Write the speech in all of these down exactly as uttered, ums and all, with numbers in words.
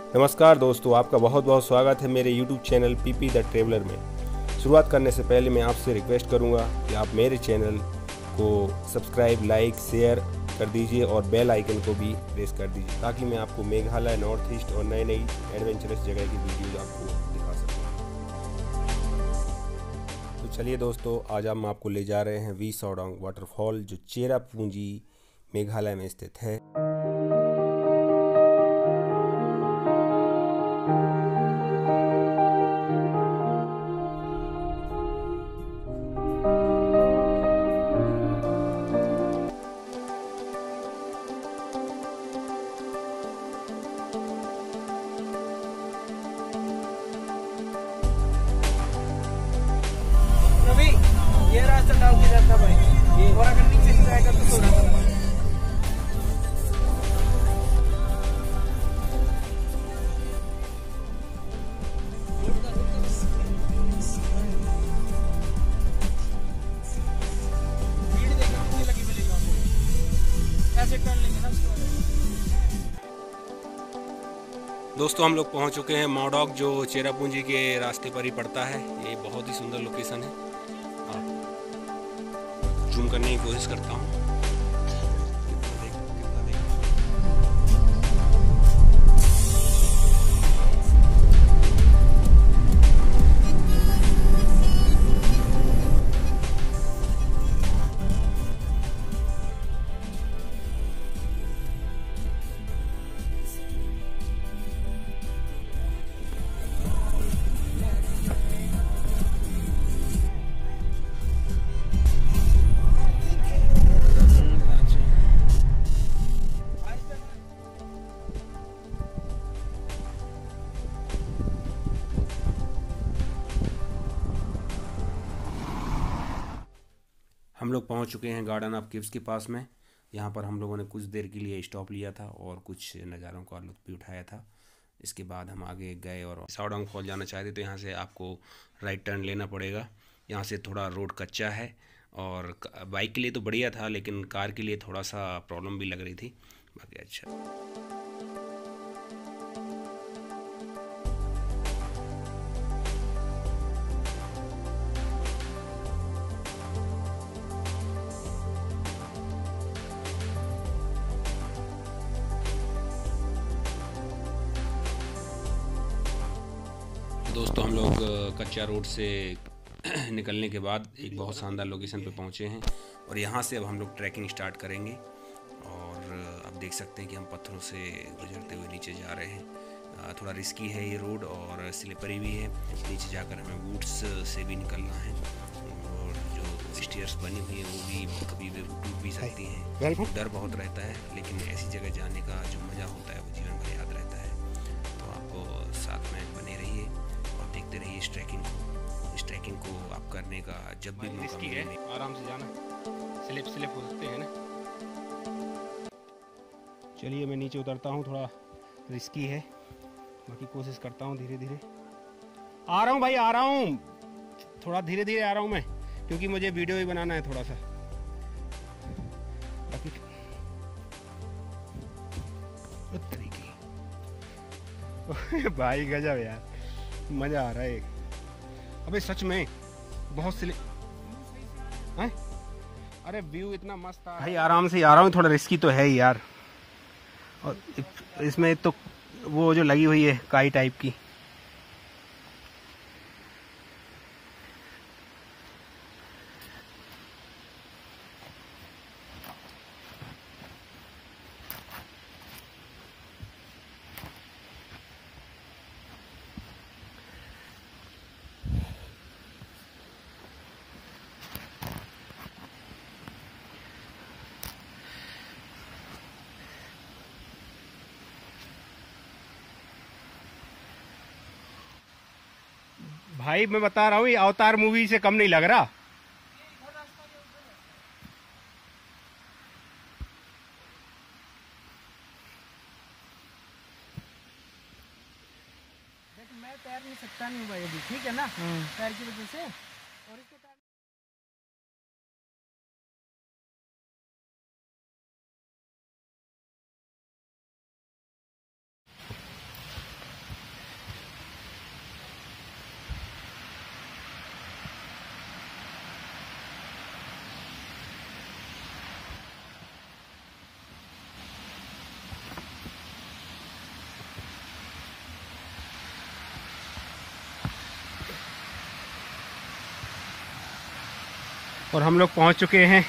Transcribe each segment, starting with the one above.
नमस्कार दोस्तों, आपका बहुत बहुत स्वागत है मेरे YouTube channel PP the traveller में। शुरुआत करने से पहले मैं आपसे रिक्वेस्ट करूंगा कि आप मेरे चैनल को सब्सक्राइब, लाइक, शेयर कर दीजिए और बेल आइकन को भी प्रेस कर दीजिए ताकि मैं आपको मेघालय, नॉर्थ ईस्ट और नई नई एडवेंचरस जगह की वीडियोज आपको दिखा सकूँ। तो चलिए दोस्तों, आज हम आपको ले जा रहे हैं वी सौडोंग वाटरफॉल, जो चेरापूंजी मेघालय में स्थित है। ये रास्ता डाल के जाता भाई, ये और अगर नीचे से जाएगा तो सोना पड़ेगा। भीड़ देखो कितनी लगी मिलेगी आपको, ऐसे कर लेंगे ना उसके बाद। दोस्तों, हम लोग पहुंच चुके हैं मौडोक, जो चेरापूंजी के रास्ते पर ही पड़ता है। ये बहुत ही सुंदर लोकेशन है। जूम करने की कोशिश करता हूँ। हम लोग पहुंच चुके हैं गार्डन ऑफ किव्स के पास में। यहाँ पर हम लोगों ने कुछ देर के लिए स्टॉप लिया था और कुछ नज़ारों का लुत्फ़ भी उठाया था। इसके बाद हम आगे गए और सौडोंग फॉल जाना चाहते तो यहाँ से आपको राइट टर्न लेना पड़ेगा। यहाँ से थोड़ा रोड कच्चा है और बाइक के लिए तो बढ़िया था, लेकिन कार के लिए थोड़ा सा प्रॉब्लम भी लग रही थी। बाकी अच्छा। दोस्तों, हम लोग कच्चा रोड से निकलने के बाद एक बहुत शानदार लोकेशन पे पहुँचे हैं और यहाँ से अब हम लोग ट्रैकिंग स्टार्ट करेंगे। और आप देख सकते हैं कि हम पत्थरों से गुजरते हुए नीचे जा रहे हैं। थोड़ा रिस्की है ये रोड और स्लिपरी भी है। नीचे जाकर हमें बूट्स से भी निकलना है और जो स्टेयर्स बनी हुई हैं वो भी कभी भी टूट भी सकती हैं। डर बहुत रहता है, लेकिन ऐसी जगह जाने का जो मज़ा होता है वो जीवन भर याद रहता है। तो आप साथ में बने रहिए और देखते रहिए इस ट्रैकिंग को। इस ट्रैकिंग को आप करने का जब भी मौका मिले, आराम से जाना, स्लिप स्लिप हो सकते हैं ना। चलिए मैं नीचे उतरता हूँ, थोड़ा रिस्की है, बाकी कोशिश करता हूँ धीरे धीरे। आ रहा हूँ भाई, आ रहा हूँ, थोड़ा धीरे धीरे आ रहा हूँ मैं, क्योंकि मुझे वीडियो भी बनाना है थोड़ा सा। बाकी भाई गजब यार, मजा आ रहा है। अबे सच में बहुत सिले हैं? अरे व्यू इतना मस्त आ भाई, आराम से आ रहा हूँ, थोड़ा रिस्की तो है ही यार। और इसमें तो वो जो लगी हुई है काई टाइप की। भाई मैं बता रहा हूँ, ये अवतार मूवी से कम नहीं लग रहा। देख, मैं तैर नहीं सकता नहीं भाई अभी, ठीक है ना, पैर की वजह से। और इसके और हम लोग पहुंच चुके हैं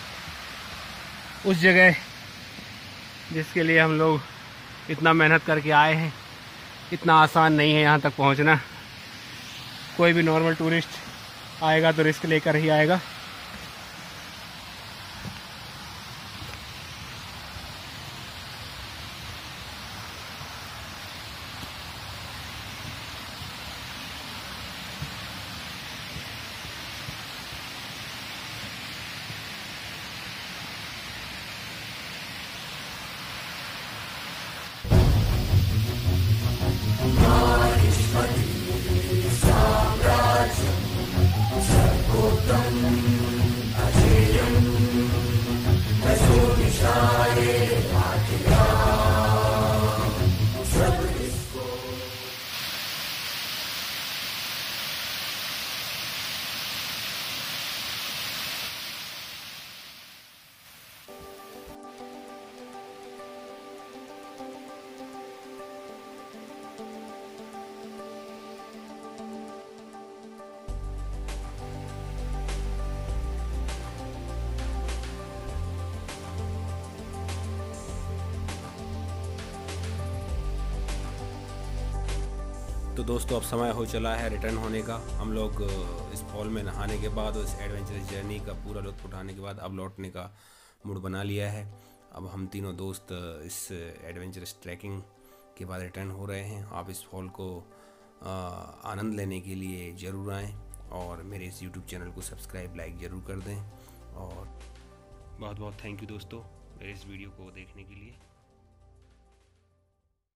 उस जगह जिसके लिए हम लोग इतना मेहनत करके आए हैं। इतना आसान नहीं है यहाँ तक पहुँचना। कोई भी नॉर्मल टूरिस्ट आएगा तो रिस्क लेकर ही आएगा। तो दोस्तों अब समय हो चला है रिटर्न होने का। हम लोग इस फॉल में नहाने के बाद और इस एडवेंचरस जर्नी का पूरा लुत्फ उठाने के बाद अब लौटने का मूड बना लिया है। अब हम तीनों दोस्त इस एडवेंचरस ट्रैकिंग के बाद रिटर्न हो रहे हैं। आप इस फॉल को आनंद लेने के लिए ज़रूर आएँ और मेरे इस यूट्यूब चैनल को सब्सक्राइब लाइक ज़रूर कर दें। और बहुत बहुत थैंक यू दोस्तों मेरे इस वीडियो को देखने के लिए।